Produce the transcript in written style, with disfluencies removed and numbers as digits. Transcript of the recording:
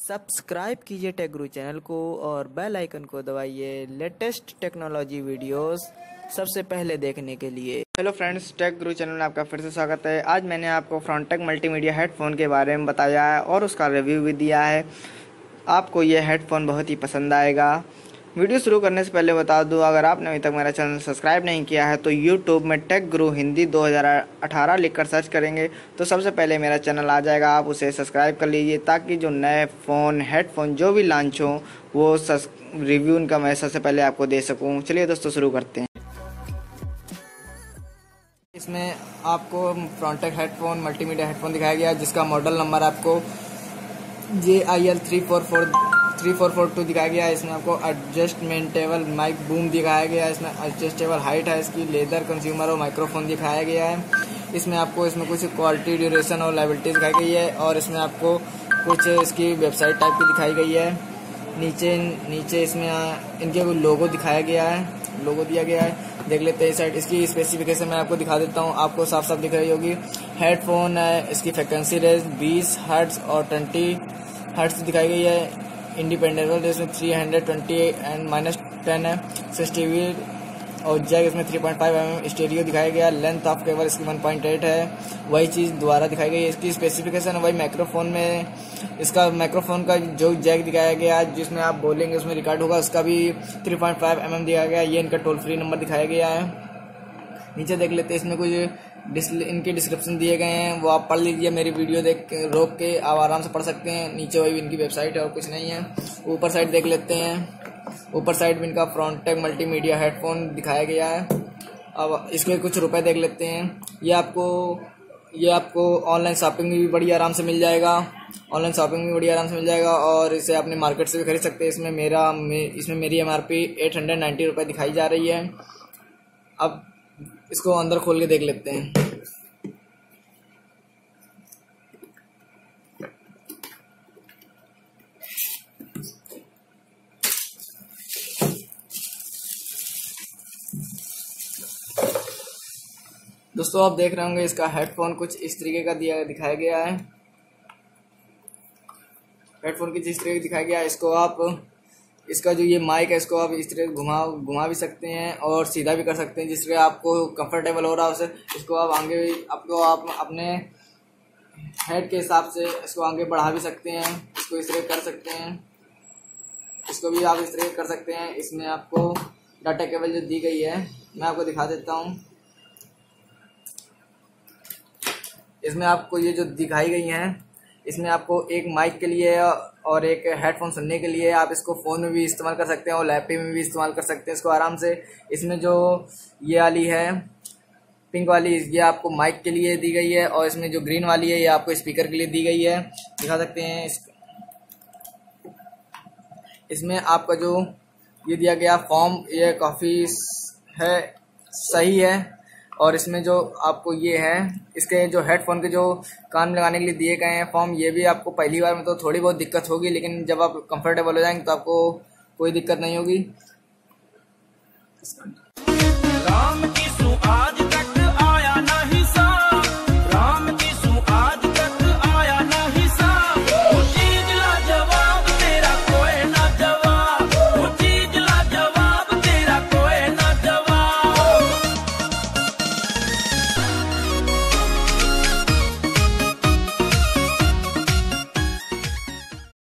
Subscribe कीजिए take guru channel को और बेल आइकन को दबाइए लेटेस्ट टेक्नोलॉजी वीडियोस सबसे पहले देखने के लिए। Hello friends, tech guru channel में आपका फिर से स्वागत है। आज मैंने आपको फ्रॉन्टेक मल्टीमीडिया हेडफोन के बारे में बताया है और उसका रिव्यू भी दिया है। आपको ये हेडफोन बहुत ही पसंद आएगा। वीडियो शुरू करने से पहले बता दूं, अगर आपने अभी तक मेरा चैनल सब्सक्राइब नहीं किया है तो यूट्यूब में टेक गुरु हिंदी 2018 लिखकर सर्च करेंगे तो सबसे पहले मेरा चैनल आ जाएगा। आप उसे सब्सक्राइब कर लीजिए ताकि जो नए फ़ोन हेडफोन जो भी लॉन्च हो वो रिव्यू उनका मैं सबसे पहले आपको दे सकूं। चलिए दोस्तों शुरू करते हैं। इसमें आपको फ्रॉन्टेक हेडफोन मल्टीमीडिया हेडफोन दिखाया गया है जिसका मॉडल नंबर आपको JIL 3442 दिखाया गया है। इसमें आपको एडजस्टमेंटेबल माइक बूम दिखाया गया है। इसमें एडजस्टेबल हाइट है इसकी, लेदर कंज्यूमर और माइक्रोफोन दिखाया गया है। इसमें कुछ क्वालिटी ड्यूरेशन और लाइबिलिटी दिखाई गई है और इसमें आपको कुछ इसकी वेबसाइट टाइप की दिखाई गई है। नीचे इसमें इनके लोगो दिखाया गया है, लोगो दिया गया है। देख लेते हैं साइड इसकी स्पेसिफिकेशन मैं आपको दिखा देता हूँ, आपको साफ साफ दिख रही होगी। हेडफोन है, इसकी फ्रिक्वेंसी रेंज 20 हर्ट्ज और 20 हर्ट्ज दिखाई गई है। इंडिपेंडेंट इसमें 320 एंड -10 है। 60 और जैक इसमें 3.5 mm स्टेरियो दिखाया गया। लेंथ ऑफ केबल इसकी 1.8 है, वही चीज़ दोबारा दिखाई गई है। इसकी स्पेसिफिकेशन वही माइक्रोफोन में इसका माइक्रोफोन का जो जैक दिखाया गया जिसमें आप बोलेंगे उसमें रिकॉर्ड होगा, उसका भी 3.5 mm दिखाया गया। ये इनका टोल फ्री नंबर दिखाया गया है। नीचे देख लेते हैं, इसमें कुछ इनके डिस्क्रिप्शन दिए गए हैं, वो आप पढ़ लीजिए। मेरी वीडियो रोक के आप आराम से पढ़ सकते हैं। नीचे वही इनकी वेबसाइट है और कुछ नहीं है। ऊपर साइड देख लेते हैं, ऊपर साइड में इनका फ्रॉन्टेक मल्टीमीडिया हेडफोन दिखाया गया है। अब इसके कुछ रुपए देख लेते हैं। ये आपको ऑनलाइन शॉपिंग में भी बड़ी आराम से मिल जाएगा, और इसे अपने मार्केट से भी खरीद सकते हैं। इसमें मेरी MRP 890 रुपये दिखाई जा रही है। अब इसको अंदर खोल के देख लेते हैं। दोस्तों आप देख रहे होंगे इसका हेडफोन कुछ इस तरीके का दिखाया गया है। हेडफोन की जिस तरीके दिखाया गया है, इसका जो ये माइक है इसको आप इस तरह घुमा भी सकते हैं और सीधा भी कर सकते हैं। जिस तरह आपको कंफर्टेबल हो रहा है उसे इसको आप अपने हेड के हिसाब से इसको आगे बढ़ा भी सकते हैं। इसको इस तरह कर सकते हैं, इसको भी आप इस तरह कर सकते हैं। इसमें आपको डाटा केबल जो दी गई है मैं आपको दिखा देता हूँ। इसमें आपको ये जो दिखाई गई हैं, इसमें आपको एक माइक के लिए और एक हेडफोन सुनने के लिए, आप इसको फ़ोन में भी इस्तेमाल कर सकते हैं और लैपटॉप में भी इस्तेमाल कर सकते हैं इसको आराम से। इसमें जो ये वाली है पिंक वाली, ये आपको माइक के लिए दी गई है और इसमें जो ग्रीन वाली है ये आपको स्पीकर के लिए दी गई है। दिखा सकते हैं इसमें आपका जो ये दिया गया फॉर्म ये काफ़ी है, सही है। और इसमें जो आपको ये है इसके जो हेडफोन के जो कान में लगाने के लिए दिए गए हैं फॉर्म, ये भी आपको पहली बार में तो थोड़ी बहुत दिक्कत होगी, लेकिन जब आप कंफर्टेबल हो जाएंगे तो आपको कोई दिक्कत नहीं होगी।